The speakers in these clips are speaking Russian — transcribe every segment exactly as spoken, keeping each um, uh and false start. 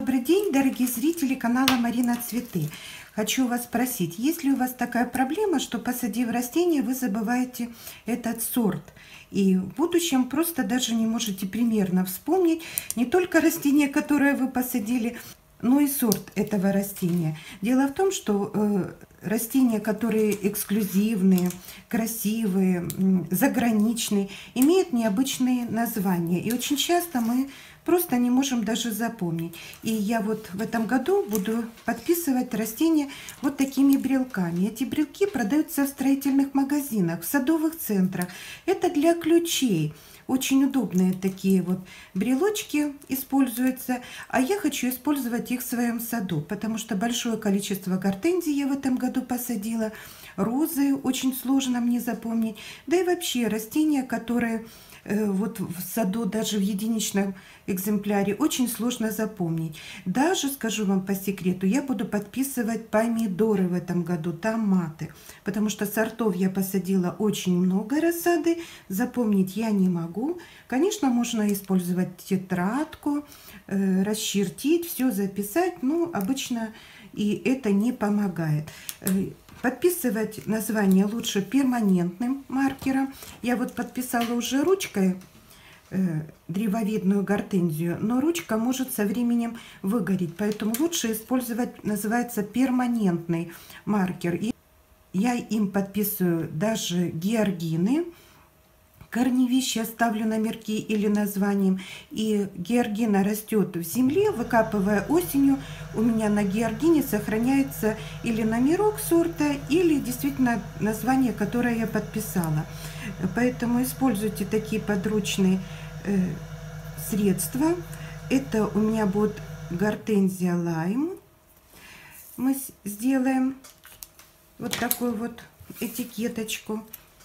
Добрый день, дорогие зрители канала Марина Цветы. Хочу вас спросить, есть ли у вас такая проблема, что, посадив растение, вы забываете этот сорт? И в будущем просто даже не можете примерно вспомнить не только растение, которое вы посадили, но и сорт этого растения. Дело в том, что э, растения, которые эксклюзивные, красивые, заграничные, имеют необычные названия. И очень часто мы просто не можем даже запомнить. И я вот в этом году буду подписывать растения вот такими брелками. Эти брелки продаются в строительных магазинах, в садовых центрах. Это для ключей. Очень удобные такие вот брелочки используются, а я хочу использовать их в своем саду, потому что большое количество гортензий я в этом году посадила, розы очень сложно мне запомнить, да и вообще растения, которые э, вот в саду даже в единичном экземпляре очень сложно запомнить. Даже, скажу вам по секрету, я буду подписывать помидоры в этом году, томаты, потому что сортов я посадила очень много рассады, запомнить я не могу. Конечно, можно использовать тетрадку, э, расчертить, все записать, но обычно и это не помогает. Подписывать название лучше перманентным маркером. Я вот подписала уже ручкой э, древовидную гортензию, но ручка может со временем выгореть, поэтому лучше использовать, называется, перманентный маркер. И я им подписываю даже георгины. Корневища ставлю номерки или названием. И георгина растет в земле, выкапывая осенью. У меня на георгине сохраняется или номерок сорта, или действительно название, которое я подписала. Поэтому используйте такие подручные э, средства. Это у меня будет гортензия лайм. Мы сделаем вот такую вот этикеточку.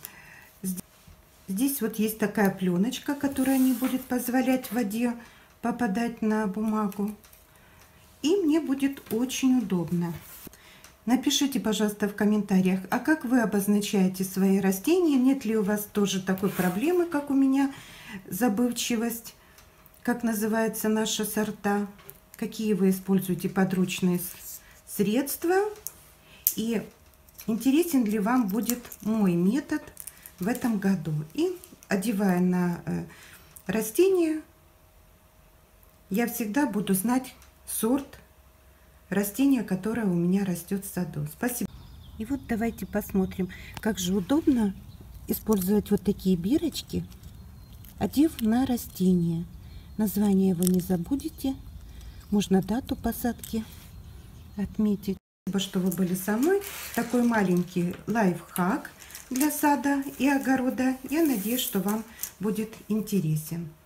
Здесь вот есть такая пленочка, которая не будет позволять воде попадать на бумагу. И мне будет очень удобно. Напишите, пожалуйста, в комментариях, а как вы обозначаете свои растения? Нет ли у вас тоже такой проблемы, как у меня, забывчивость? Как называются наши сорта? Какие вы используете подручные средства? И интересен ли вам будет мой метод в этом году? И одевая на э, растение, я всегда буду знать сорт растения, которое у меня растет в саду. Спасибо. И вот давайте посмотрим, как же удобно использовать вот такие бирочки, одев на растение. Название вы не забудете. Можно дату посадки отметить. Спасибо, что вы были со мной. Такой маленький лайфхак для сада и огорода. Я надеюсь, что вам будет интересен.